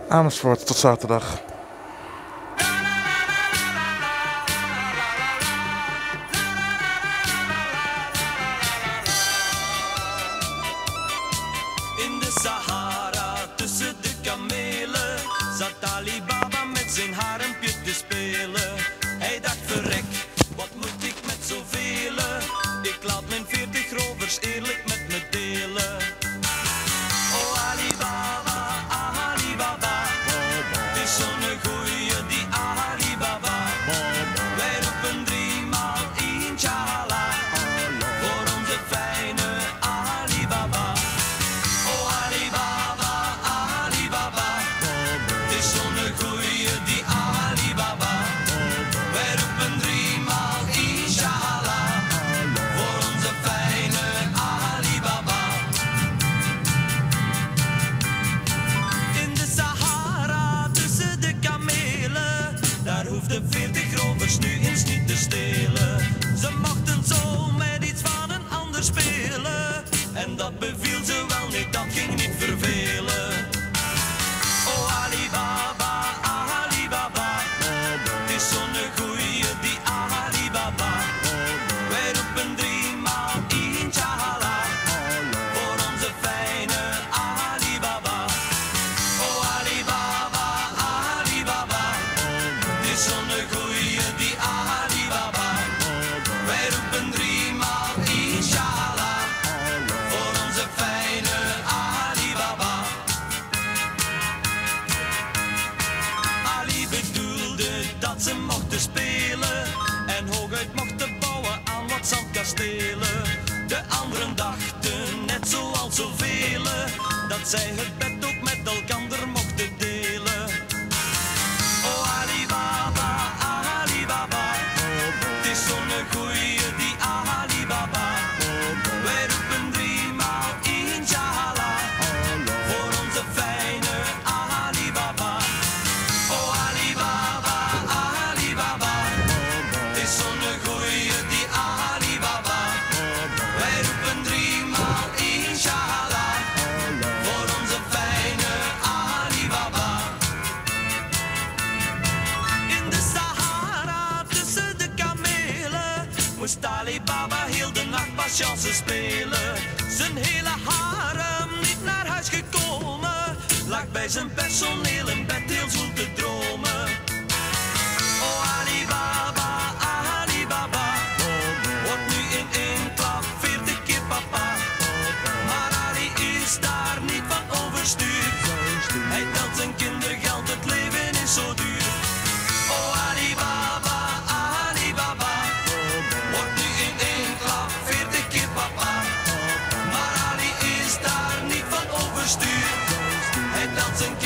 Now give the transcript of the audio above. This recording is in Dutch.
Amersfoort tot zaterdag. In de Sahara tussen de kamelen zat Ali Baba met zijn harempje te spelen. Hij dacht verrek, wat moet ik met zoveel? Ik laat mijn 40 rovers eerlijk met me delen. Oh Ali Baba, Ali Baba, het is zo'n goeie die Ali Baba. Wij roepen 3 maal inshallah voor onze fijne Ali Baba. Oh Ali Baba, Ali Baba, het is zo'n goeie die Ali Baba. Wij roepen 3 maal inshallah voor onze fijne Ali Baba. In de Sahara tussen de kamelen, daar hoefden 40 rovers nu eens niet te stelen. Ze mochten zo met iets van een ander spelen en dat beviel ze wel niet, dat ging niet vervelen. Oh Ali Baba, Ali Baba, het is zo'n goeie die Ali Baba. Wij roepen 3 maal inshallah voor onze fijne Ali Baba. Oh Ali Baba, Ali Baba, het is zo'n goeie die Ali Baba. Wij roepen 3 maal inshallah voor onze fijne Ali Baba. Ali bedoelde dat ze mochten spelen en hooguit mochten bouwen aan wat zandkastelen. De anderen dachten, net zoals zoveel, dat zij het bed ook met elkander mochten delen. Oh Ali Baba, Ali Baba, het is zo'n goeie die Ali Baba. Wij roepen 3 maal inshallah voor onze fijne Ali Baba. Oh Ali Baba, Ali Baba, het is zo'n goeie die Ali Baba. Wij roepen 3 maal inshallah voor onze fijne Ali Baba. In de Sahara tussen de kamelen moest Ali Baba heel de nacht patience spelen. Zijn hele harem niet naar huis gekomen, lag bij zijn personeel in bed heel zoel te dromen. Oh Ali Baba, Ali Baba, wordt nu in 1 klap 40 keer papa. Maar Ali is daar niet van overstuur, hij telt zijn kindergeld, het leven is zo duur. Oh Ali Baba, Ali Baba, wordt nu in 1 klap 40 keer papa. Maar Ali is daar niet van overstuur, hij telt zijn